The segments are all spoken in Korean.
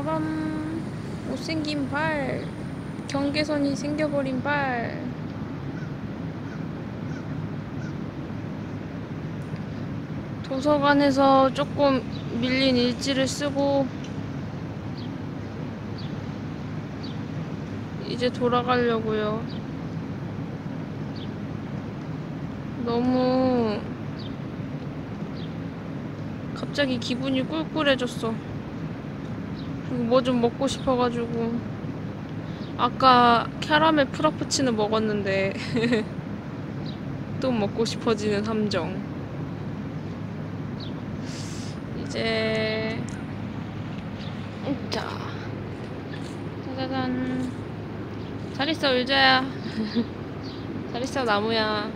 빠밤. 못생긴 발. 경계선이 생겨버린 발. 도서관에서 조금 밀린 일지를 쓰고 이제 돌아가려고요. 너무 갑자기 기분이 꿀꿀해졌어. 뭐 좀 먹고 싶어가지고 아까 캐러멜 프라푸치노 먹었는데 또 먹고 싶어지는 함정. 이제 자, 짜자잔. 잘 있어 의자야. 잘 있어 나무야.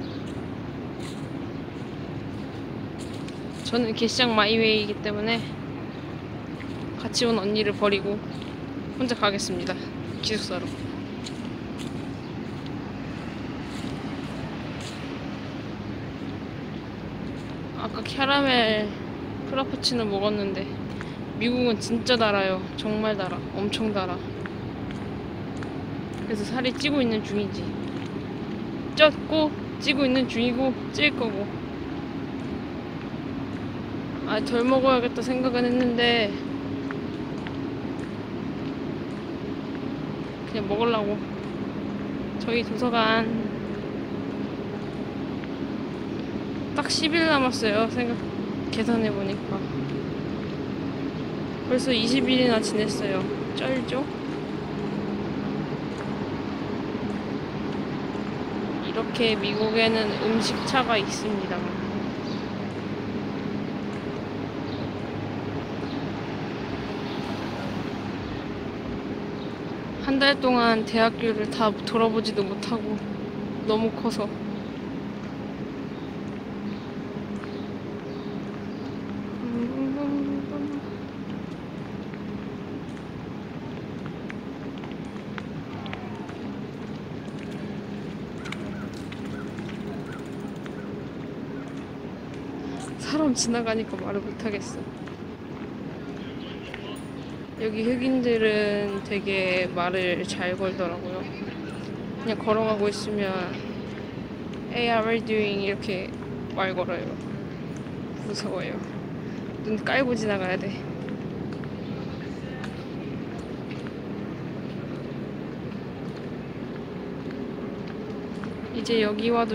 저는 개시장 마이웨이이기 때문에 같이 온 언니를 버리고 혼자 가겠습니다. 기숙사로. 아까 캐러멜 프라푸치노 먹었는데 미국은 진짜 달아요. 정말 달아. 엄청 달아. 그래서 살이 찌고 있는 중이지. 쪘고 찌고 있는 중이고 찔 거고. 아, 덜 먹어야겠다 생각은 했는데 그냥 먹으려고. 저희 도서관 딱 10일 남았어요. 계산해보니까 벌써 20일이나 지냈어요. 쩔죠? 이렇게 미국에는 음식차가 있습니다. 한 달 동안 대학교를 다 돌아보지도 못하고 너무 커서. 사람 지나가니까 말을 못하겠어. 여기 흑인들은 되게 말을 잘 걸더라고요. 그냥 걸어가고 있으면 Hey, how are you doing? 이렇게 말 걸어요. 무서워요. 눈 깔고 지나가야 돼. 이제 여기 와도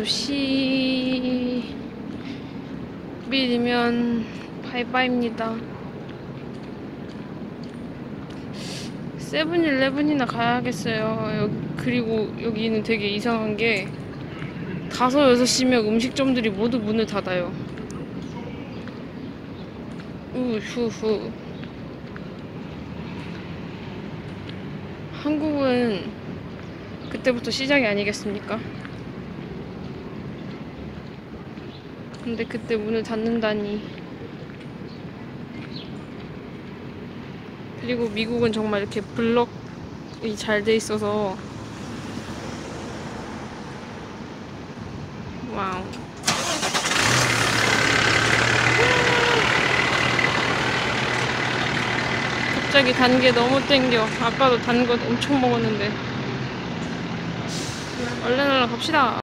10일이면 바이바이입니다. 세븐일레븐이나 가야겠어요. 그리고 여기는 되게 이상한 게 5, 6시면 음식점들이 모두 문을 닫아요. 우후후. 한국은 그때부터 시작이 아니겠습니까? 근데 그때 문을 닫는다니. 그리고 미국은 정말 이렇게 블럭이 잘 돼 있어서 와우. 갑자기 단 게 너무 땡겨. 아까도 단 거 엄청 먹었는데. 얼른 갑시다.